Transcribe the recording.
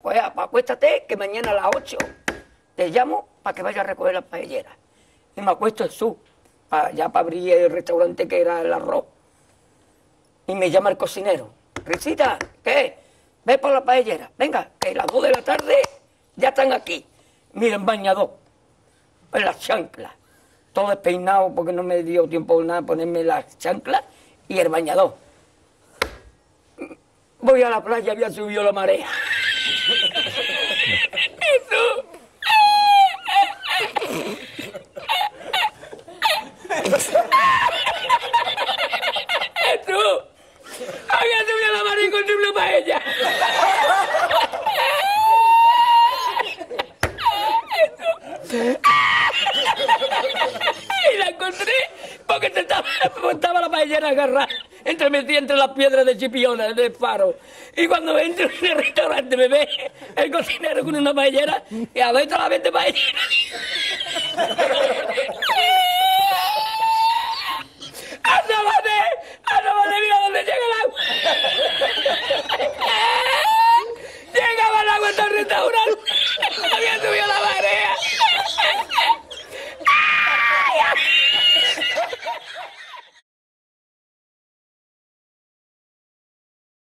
pues acuéstate, que mañana a las 8 te llamo para que vayas a recoger las paelleras. Y me acuesto en ya para abrir el restaurante que era el arroz. Y me llama el cocinero. Risita, ¿qué? Ve por la paellera. Venga, que a las 2 de la tarde ya están aquí. Miren, bañador, en las chanclas. Todo despeinado porque no me dio tiempo nada ponerme las chanclas y el bañador. Voy a la playa, había subido la marea. Jesús. Jesús. Había subido la marea y encontré una paella. Y la encontré porque estaba la paellera agarrada metida entre las piedras de Chipiona, del faro. Y cuando entro en el restaurante me ve el cocinero con una paellera y adentro la vende paellera.